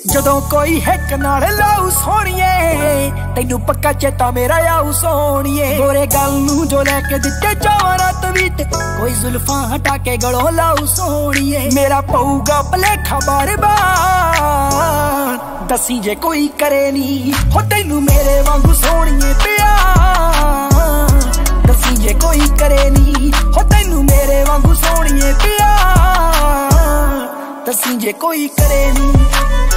ਜਦੋਂ ਕੋਈ ਹਿੱਕ ਨਾਲ ਲਾਉ ਸੋਹਣੀਏ ਤੈਨੂੰ ਪੱਕਾ ਚੇਤਾ ਮੇਰਾ ਆਉ ਸੋਹਣੀਏ। ਗੋਰੇ ਗੱਲ ਨੂੰ ਜੋ ਲੈ ਕੇ ਦਿੱਤੇ ਚਾਵਾਂ ਤਵੀਤ ਕੋਈ ਜ਼ੁਲਫਾਂ ਹਟਾ ਕੇ ਗਲੋਂ ਲਾਉ ਸੋਹਣੀਏ। ਮੇਰਾ ਪਊਗਾ ਭਲੇਖਾ ਬਾਰ-ਬਾਰ ਦੱਸੀ ਜੇ ਕੋਈ ਕਰੇ ਨੀ ਹੋ ਤੈਨੂੰ ਮੇਰੇ ਵਾਂਗੂ ਸੋਹਣੀਏ ਪਿਆਰ। ਦੱਸੀ ਜੇ ਕੋਈ ਕਰੇ ਨੀ ਹੋ ਤੈਨੂੰ ਮੇਰੇ ਵਾਂਗੂ ਸੋਹਣੀਏ ਪਿਆਰ। ਦੱਸੀ ਜੇ ਕੋਈ ਕਰੇ ਨੀ।